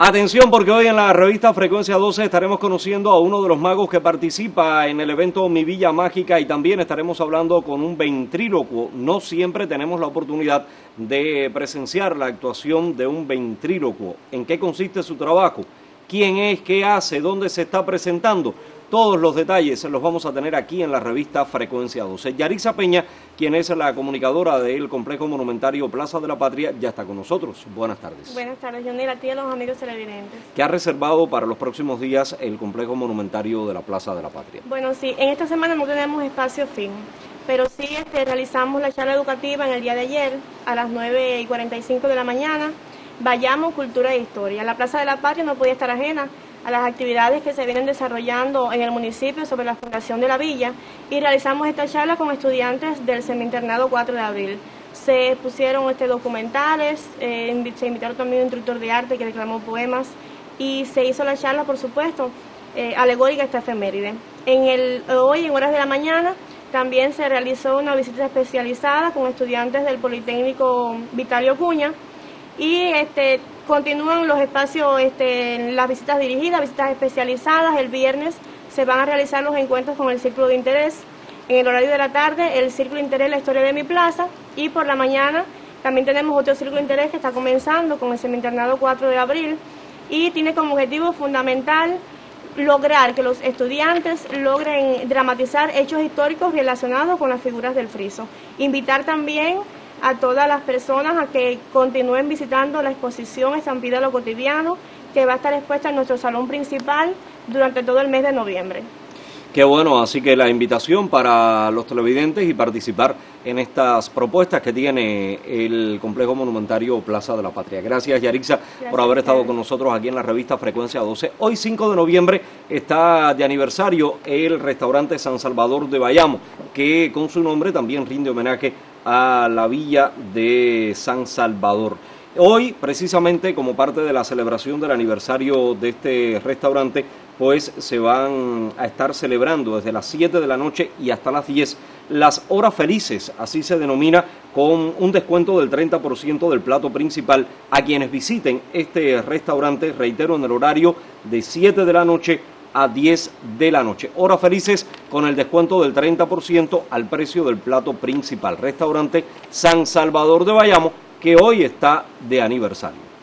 Atención, porque hoy en la revista Frecuencia 12 estaremos conociendo a uno de los magos que participa en el evento Mi Villa Mágica y también estaremos hablando con un ventrílocuo. No siempre tenemos la oportunidad de presenciar la actuación de un ventrílocuo. ¿En qué consiste su trabajo? ¿Quién es? ¿Qué hace? ¿Dónde se está presentando? Todos los detalles los vamos a tener aquí en la revista Frecuencia 12. Yarixa Peña, quien es la comunicadora del Complejo Monumentario Plaza de la Patria, ya está con nosotros. Buenas tardes. Buenas tardes, Johnny, a ti y a los amigos televidentes. ¿Qué ha reservado para los próximos días el Complejo Monumentario de la Plaza de la Patria? Bueno, sí, en esta semana no tenemos espacio fijo, pero sí realizamos la charla educativa en el día de ayer a las 9:45 de la mañana. Vayamos, cultura e historia. La Plaza de la Patria no podía estar ajena a las actividades que se vienen desarrollando en el municipio sobre la fundación de la villa y realizamos esta charla con estudiantes del Semi-Internado 4 de Abril. Se pusieron documentales, se invitaron también un instructor de arte que declamó poemas y se hizo la charla, por supuesto, alegórica a esta efeméride. Hoy, en horas de la mañana, también se realizó una visita especializada con estudiantes del Politécnico Vitalio Cuña y continúan los espacios, las visitas dirigidas, visitas especializadas. El viernes se van a realizar los encuentros con el Círculo de Interés. En el horario de la tarde, el Círculo de Interés, la historia de mi plaza. Y por la mañana también tenemos otro Círculo de Interés que está comenzando con el Semi-Internado 4 de Abril. Y tiene como objetivo fundamental lograr que los estudiantes logren dramatizar hechos históricos relacionados con las figuras del friso. Invitar también a todas las personas a que continúen visitando la exposición Estampida a lo Cotidiano, que va a estar expuesta en nuestro salón principal durante todo el mes de noviembre. Qué bueno, así que la invitación para los televidentes y participar en estas propuestas que tiene el Complejo Monumentario Plaza de la Patria. Gracias, Yarixa, por haber estado con nosotros aquí en la revista Frecuencia 12. Hoy, 5 de noviembre, está de aniversario el restaurante San Salvador de Bayamo, que con su nombre también rinde homenaje a la villa de San Salvador. Hoy, precisamente como parte de la celebración del aniversario de este restaurante, pues se van a estar celebrando desde las 7 de la noche y hasta las 10 las horas felices, así se denomina, con un descuento del 30% del plato principal a quienes visiten este restaurante, reitero, en el horario de 7 de la noche a 10 de la noche. Horas felices con el descuento del 30% al precio del plato principal. Restaurante San Salvador de Bayamo, que hoy está de aniversario.